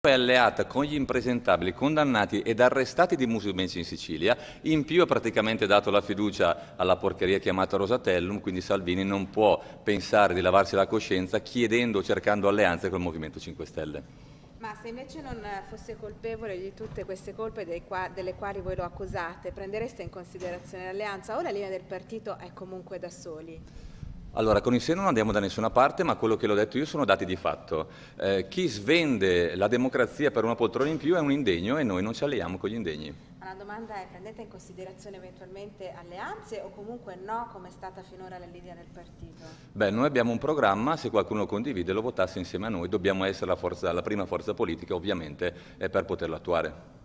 è alleata con gli impresentabili, condannati ed arrestati di Musumeci in Sicilia, in più ha praticamente dato la fiducia alla porcheria chiamata Rosatellum, quindi Salvini non può pensare di lavarsi la coscienza chiedendo o cercando alleanze col Movimento 5 Stelle. Ma se invece non fosse colpevole di tutte queste colpe delle quali voi lo accusate, prendereste in considerazione l'alleanza o la linea del partito è comunque da soli? Allora, con il Seno non andiamo da nessuna parte, ma quello che l'ho detto io sono dati di fatto. Chi svende la democrazia per una poltrona in più è un indegno e noi non ci alleiamo con gli indegni. Ma la domanda è, prendete in considerazione eventualmente alleanze o comunque no, come è stata finora la linea del partito? Beh, noi abbiamo un programma, se qualcuno lo condivide lo votasse insieme a noi, dobbiamo essere la prima forza politica ovviamente per poterlo attuare.